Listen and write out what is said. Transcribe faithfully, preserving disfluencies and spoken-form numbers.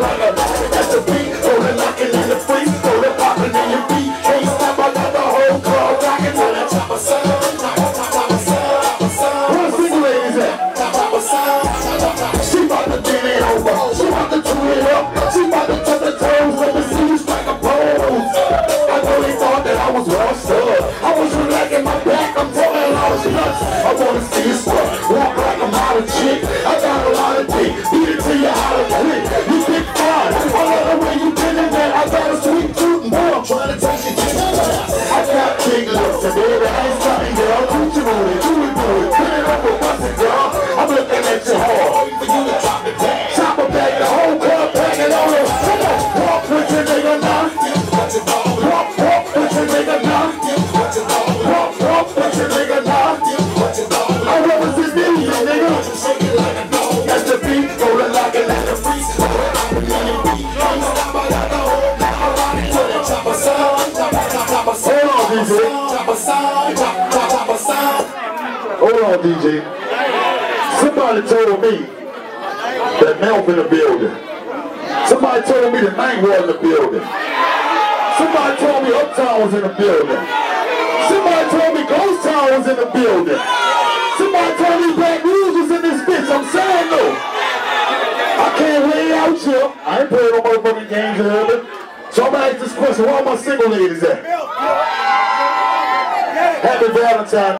like a at the beat, rolling, knocking in the free, rolling, popping in your beat. Can't stop, I got the whole club rocking to that chopper sound. Where the single ladies at? She bout to get it over, she bout to chew it up, she bout to touch the toes, let me see you strike a pose. I know they thought that I was washed up, I was relaxing my back, I'm telling I was nuts. I wanna see you sweat, walk like I'm out of chick, I got a lot of dick, beat it till you're out of click. You big fine, I love the way you did it, man, I got a sweet tooth, boy, I'm trying to take you to the left. I got big lips, and baby, I ain't something, girl, do you know it, do it, do it, put it up with bustin', girl, I'm looking at you hard, for you to drop it back, chop it back, the whole club banging on it, come on, walk with your nigga now, walk, walk with your nigga now, walk, walk with your nigga now, I represent music, nigga, that's the beat, rolling like it at the free, rolling on your beat, can't stop, I got the whole now, I ride it to the chopper sound, hold on, D J, chopper sound, chopper sound, hold on, D J. Somebody told me that Melf in the building. Somebody told me that Night was in the building. Somebody told me Uptown was in the building. Somebody told me Ghost Town was in the building. Somebody told me Black News was in this bitch. I'm saying no. I can't lay out here. I ain't playing no motherfucking games in here. So I'm gonna ask this question. Where are my single ladies at? Happy Valentine.